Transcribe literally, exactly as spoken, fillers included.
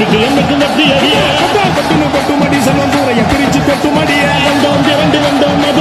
வெற்றிக்கு என்னைக்கும் வெற்றி அறிய கொட்டுன்னு கொட்டு மடி செல்வம் தூரைய பிரிச்சு கொட்டு மடிய வந்தோம் திரண்டு வந்தோம்